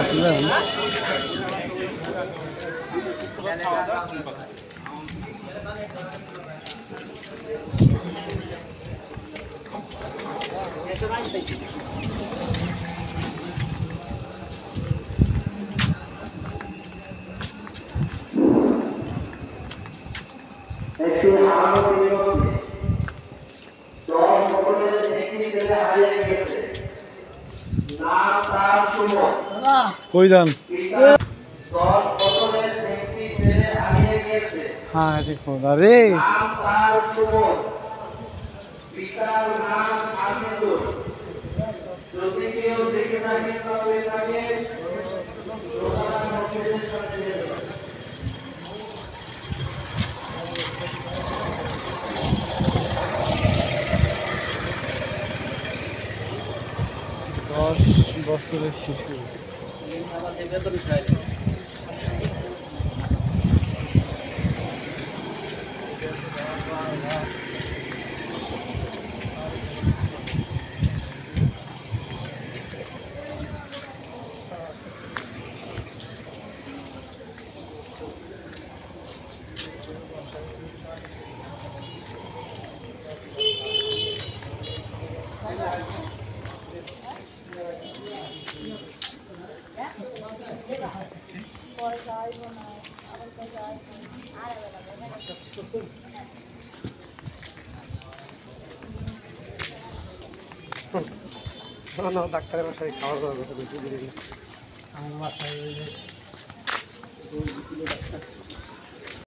খাতে যাবেন। একটু হারানো পরিবর্তে দল সকলের একটি ছেলে হারিয়ে গেছে, নাম তার সুমন। কই যান? দল সকলের একটি ছেলে হারিয়ে গেছে, হ্যাঁ দেখো আরে নাম তার সুমন, পিতার নাম আজিজুল। যদি কেউ দেখে থাকে তবে তাকে রোজানা মসজিদের সামনে নিয়ে যাবে। দশ বছরের শিশু। ডাক্তারের বাসায় খাওয়া দাওয়ার কথা বলছি। আমার বাসায়